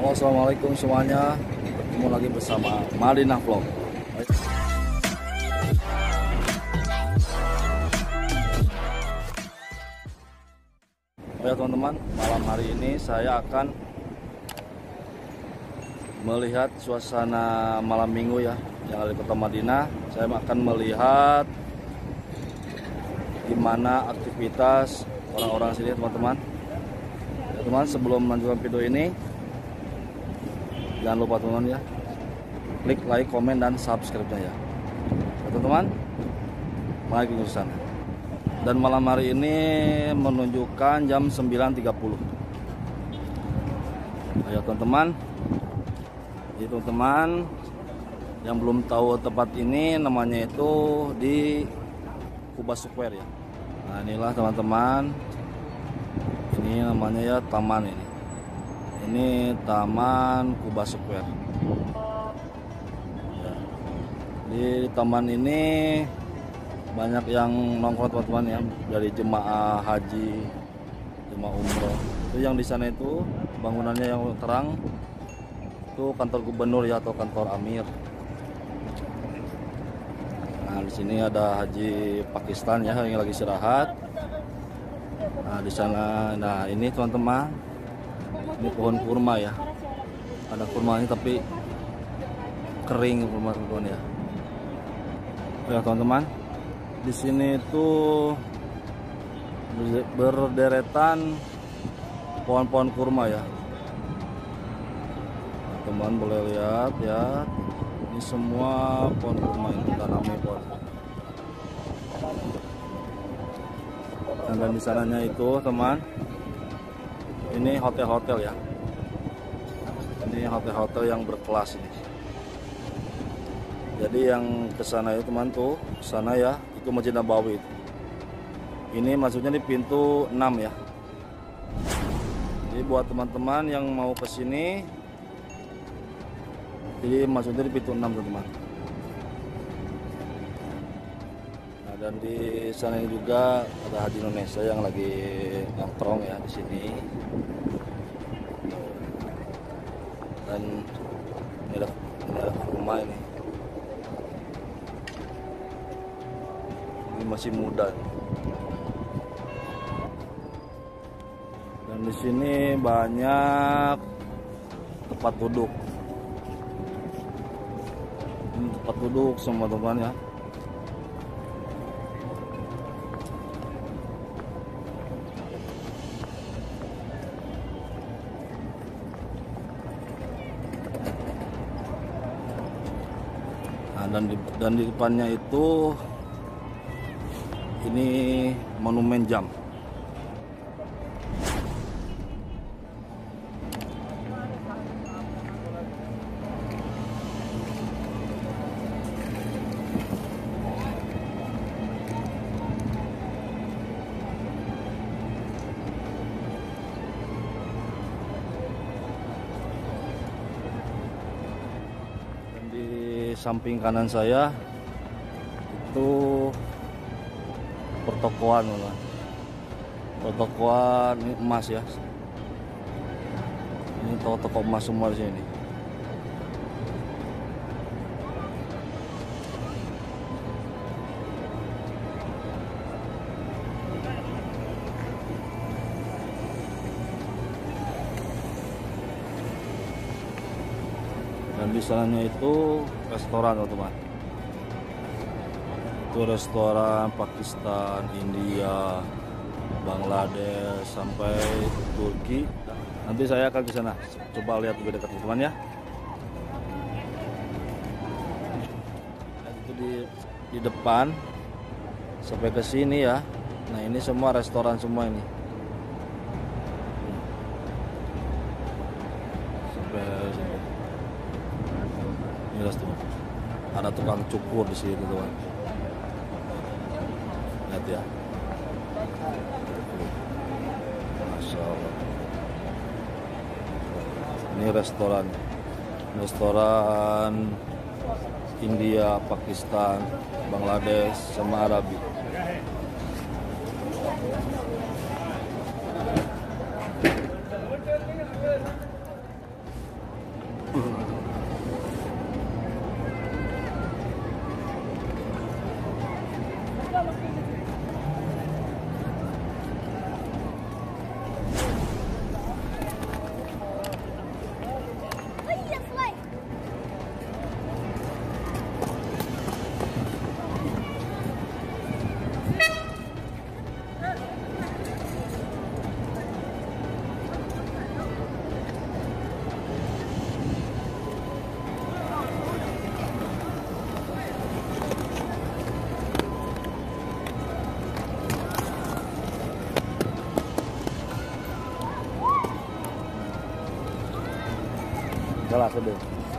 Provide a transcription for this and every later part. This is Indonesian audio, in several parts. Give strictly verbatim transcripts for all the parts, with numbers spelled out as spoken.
Halo, assalamualaikum semuanya. Ketemu lagi bersama Madinah Vlog. Oh ya teman-teman, malam hari ini saya akan melihat suasana malam minggu ya yang ada di Kota Madinah. Saya akan melihat gimana aktivitas orang-orang sini teman-teman. Ya, teman, sebelum melanjutkan video ini, jangan lupa teman-teman ya, klik like, komen, dan subscribe-nya ya. Teman-teman, mari kita ke sana. Dan malam hari ini menunjukkan jam sembilan tiga puluh. Ayo teman-teman. Jadi teman-teman yang belum tahu tempat ini, namanya itu di Kuba Square ya. Nah, inilah teman-teman. Ini namanya ya taman ini. Ini Taman Kuba Square. Ya. Di taman ini banyak yang nongkrong teman-teman ya, dari jemaah haji, jemaah umroh. Itu yang di sana itu bangunannya yang terang itu kantor gubernur ya, atau kantor amir. Nah, di sini ada haji Pakistan ya yang lagi istirahat. Nah, di sana, nah ini teman-teman, ini pohon kurma ya. Ada kurmanya tapi kering kurma teman-teman ya. Ya teman-teman, di sini itu berderetan pohon-pohon kurma ya. Teman boleh lihat ya, ini semua pohon kurma yang ditanami pohon. Dan di sananya itu teman, ini hotel-hotel ya. Ini hotel-hotel yang berkelas ini. Jadi yang ke sana itu teman tuh, sana ya, itu Masjid Nabawi itu. Ini maksudnya di pintu enam ya. Jadi buat teman-teman yang mau ke sini, jadi maksudnya di pintu enam teman-teman. Nah, dan di sana juga ada haji Indonesia yang lagi nongkrong ya di sini. Dan ini ada, ini ada rumah ini. Ini masih muda. Dan di sini banyak tempat duduk. Ini tempat duduk semua teman ya. Nah, dan di, dan di depannya itu ini monumen jam. Dan di samping kanan saya itu pertokoan, pertokoan ini emas ya. Ini toko-toko emas semua di sini. Dan di sananya itu restoran teman-teman. Itu restoran Pakistan, India, Bangladesh sampai Turki. Nanti saya akan ke sana. Coba lihat lebih dekat teman ya. Nah, itu di di depan sampai ke sini ya. Nah, ini semua restoran semua ini. Sampai sini. Ini restoran. Ada tukang cukur di sini teman. Lihat ya. Masya Allah. Ini restoran. Restoran India, Pakistan, Bangladesh, sama Arabi. Udah lah, sudah.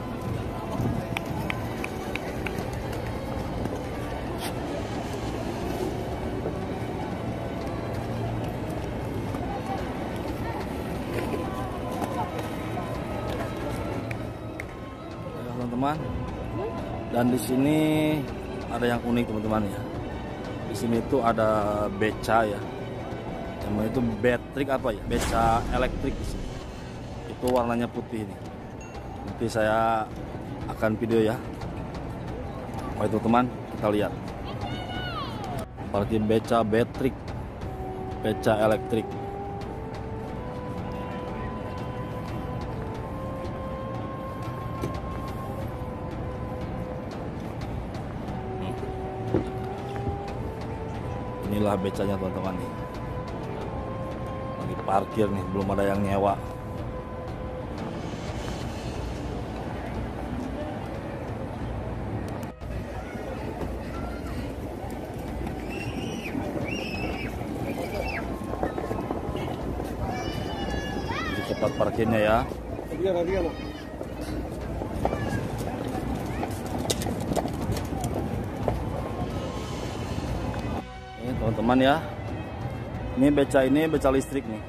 Teman-teman, dan di sini ada yang unik teman-teman ya. Di sini tuh ada beca ya, namanya itu betrik apa ya, beca elektrik di sini. Itu warnanya putih ini. Nanti saya akan video ya. Oh itu teman, kita lihat. Seperti beca betrik, beca elektrik. Inilah becanya teman-teman nih. Lagi parkir nih, belum ada yang nyewa. Di tempat parkirnya ya. Teman-teman ya, ini beca ini beca listrik nih.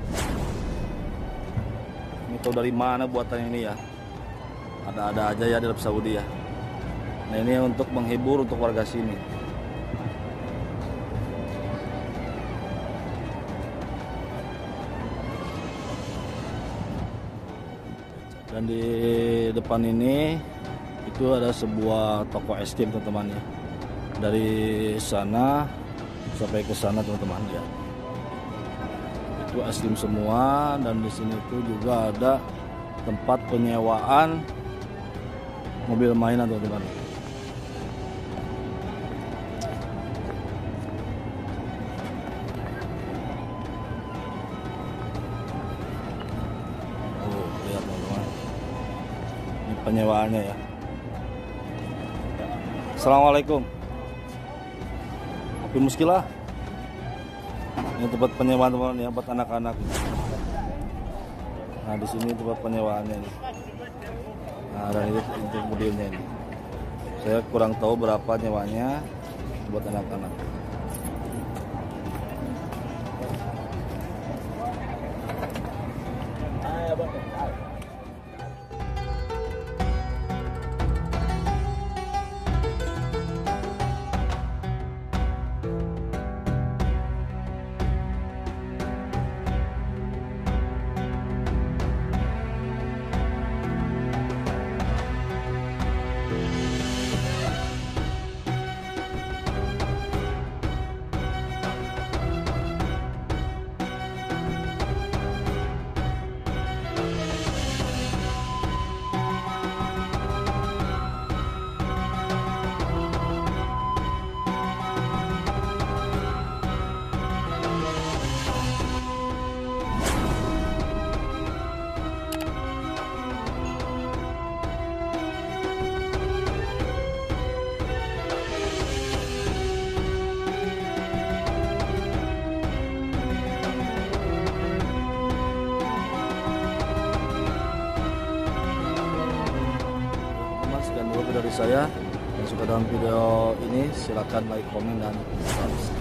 Ini tahu dari mana buatan ini ya? Ada-ada aja ya di Arab Saudi ya. Nah ini untuk menghibur untuk warga sini. Dan di depan ini itu ada sebuah toko es krim teman-teman ya. Dari sana sampai ke sana teman-teman ya. Itu es krim semua, dan di sini tuh juga ada tempat penyewaan mobil mainan teman-teman. Oh, lihat teman-teman. Ini penyewaannya ya. Assalamualaikum. Kopi Muskilah. Ini tempat penyewaan teman-teman ya, buat anak-anak. Nah di sini tempat penyewaannya ini. Nah dan itu untuk mobilnya ini. Saya kurang tahu berapa nyewanya buat anak-anak. Dari saya yang suka dalam video ini, silakan like, komen, dan subscribe.